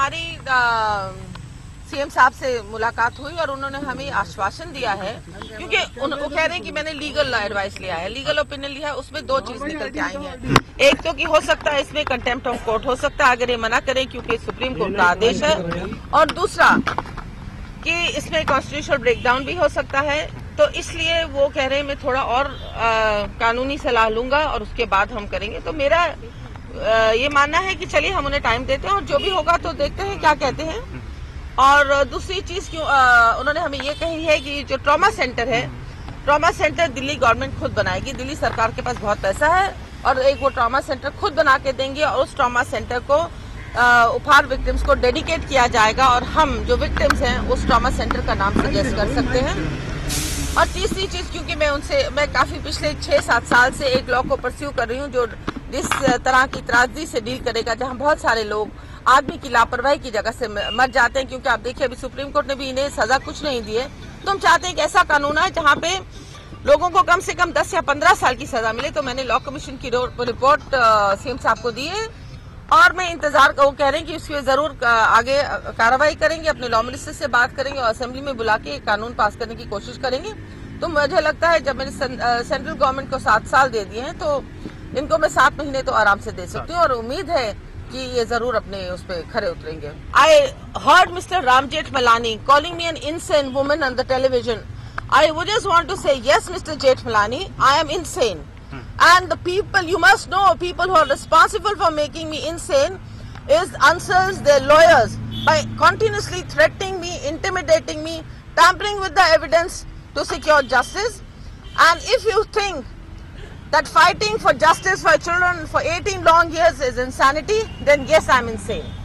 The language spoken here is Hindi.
हमारी सीएम साहब से मुलाकात हुई और उन्होंने हमें आश्वासन दिया है, क्योंकि वो कह रहे हैं कि मैंने लीगल एडवाइस लिया है, लीगल ओपिनियन लिया है, उसमें दो चीज निकल के आई है। एक तो कि हो सकता है इसमें कंटेम्प्ट ऑफ कोर्ट हो सकता है अगर ये मना करें क्योंकि सुप्रीम कोर्ट का आदेश है, और दूसरा कि इसमें कॉन्स्टिट्यूशनल ब्रेकडाउन भी हो सकता है। तो इसलिए वो कह रहे हैं मैं थोड़ा और कानूनी सलाह लूंगा और उसके बाद हम करेंगे। तो मेरा ये मानना है कि चलिए हम उन्हें टाइम देते हैं और जो भी होगा तो देखते हैं क्या कहते हैं। और दूसरी चीज क्यों उन्होंने हमें ये कही है कि जो ट्रॉमा सेंटर है, ट्रॉमा सेंटर दिल्ली गवर्नमेंट खुद बनाएगी, दिल्ली सरकार के पास बहुत पैसा है और एक वो ट्रॉमा सेंटर खुद बना के देंगे और उस ट्रॉमा सेंटर को उपहार विक्टिम्स को डेडिकेट किया जाएगा और हम जो विक्टिम्स हैं उस ट्रॉमा सेंटर का नाम सजेस्ट कर सकते हैं। और तीसरी चीज, क्योंकि मैं काफी पिछले 6-7 साल से एक लॉ को परस्यू कर रही हूँ जो इस तरह की त्रासदी से डील करेगा जहाँ बहुत सारे लोग आदमी की लापरवाही की जगह से मर जाते हैं। क्योंकि आप देखिए अभी सुप्रीम कोर्ट ने भी इन्हें सजा कुछ नहीं दी है, तो हम चाहते हैं कि ऐसा कानून है जहाँ पे लोगों को कम से कम 10 या 15 साल की सजा मिले। तो मैंने लॉ कमीशन की रिपोर्ट सीएम साहब को दी है और मैं इंतजार वो कह रहे हैं कि इसमें जरूर आगे कार्रवाई करेंगे, अपने लॉ मिनिस्टर से बात करेंगे और असेंबली में बुला के कानून पास करने की कोशिश करेंगे। तो मुझे लगता है जब मैंने सेंट्रल गवर्नमेंट को 7 साल दे दिए हैं तो इनको मैं 7 महीने तो आराम से दे सकती हूँ और उम्मीद है कि ये जरूर अपने उस पे खरे उतरेंगे। I heard mister Ram Jethmalani calling me an insane woman on the television. I would just want to say, yes, Mr. Jethmalani, I am insane. And the people, you must know, people who are responsible for making me insane is Ansals, their lawyers, by continuously threatening me, intimidating me, tampering with the evidence to secure justice. And if you think that fighting for justice for children for 18 long years is insanity, then yes, I am insane.